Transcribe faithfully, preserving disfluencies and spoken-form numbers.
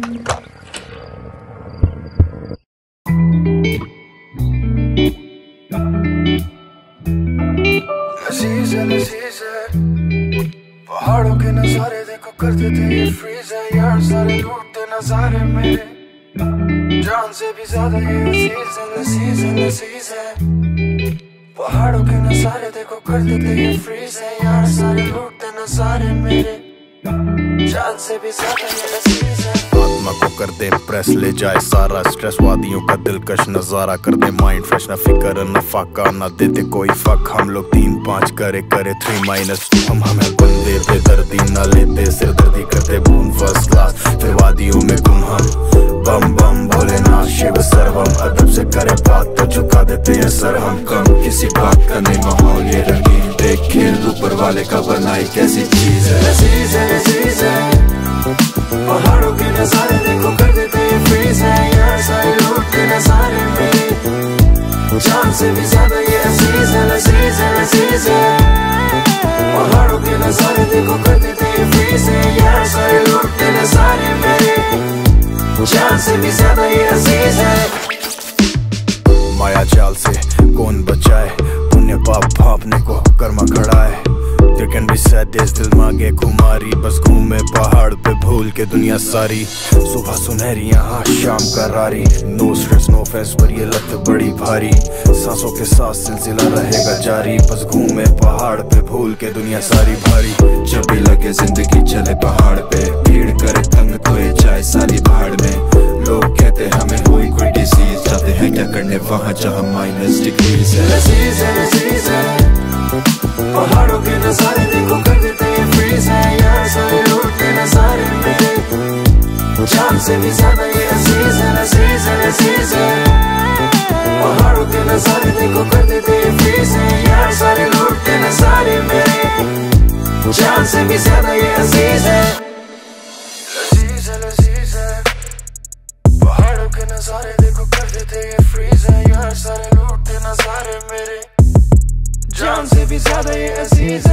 लजीज है लजीज है पहाड़ों के नजारे देखो कर देते ये फ्रीज है यार, सारे लूटते नजारे मेरे, जान से भी ज्यादा ये अजीज है लजीज है लजीज है पहाड़ों के नजारे देखो कर देते ये फ्रीज है यार, सारे लूटते नजारे मेरे, जान से भी ज्यादा ये अजीज है। आत्मा को कर दे प्रेस, ले जाए सारा स्ट्रेस, वादियों का दिलकश नजारा कर दे माइंड फ्रेश, ना फिक्र न फाका ना देते कोई फक, हम लोग तीन पाँच करे करे थ्री माइनस टू, हम हमें बंदे बेदर्दी ना लेते सिर दर्दी करते बूम फर्स्ट क्लास, फिर वादियों में गुम हम बम बम भोलेनाथ शिव सर्वम, अदब से करे बात तो झुका देते हैं सर हम, कम किसी बात का नहीं माहौल ये रंगीन, देख खेल ऊपर वाले का बनाई कैसी चीज है। लजीज है लजीज है पहाड़ों के नजारे देखो कर देते ये फ्रीज है यार, सारे लूटते नजारे मेरे, जान से भी ज्यादा ये अजीज है लजीज है लजीज है पहाड़ों के नजारे देखो कर देते ये फ्रीज है यार, सारे लूटते नजारे मेरे, जान से भी ज्यादा ये अजीज है। माया जाल से कौन बचाए, पुण्य पाप भापने को कर्मा खड़ा है, There can be sad days दिल मांगे खुमारी, बस घूमे पहाड़ पे भूल के दुनिया सारी, सुबह सुनहरी यहाँ शाम का रारी, नो स्ट्रेस नो फेस पर ये लत बड़ी भारी, सांसों के साथ सिलसिला रहेगा जारी, बस घूमे पहाड़ पे भूल के दुनिया सारी भारी, जब भी लगे जिंदगी चले पहाड़ पे, भीड़ करे तंग तो ये जाए सारी भाड़ में, लोग कहते हमें हुई कोई डिसीज, जाते हैं क्या करने वहाँ जहाँ माइनस डिग्रीज है। लजीज है लजीज है पहाड़ों के नजारे देखो कर देते ये फ्रीज है यार, सारे लूटते नजारे मेरे, जान से भी ज्यादा ये अजीज है लजीज है लजीज है पहाड़ों के नजारे देखो कर देते ये फ्रीज है यार, सारे लूटते नजारे मेरे, जान से भी ज्यादा ये अजीज है। लजीज है लजीज है पहाड़ों के नजारे देखो कर देते ये फ्रीज है यार, सारे लूटते नजारे मेरे, जान से भी ज्यादा ये अजीज है।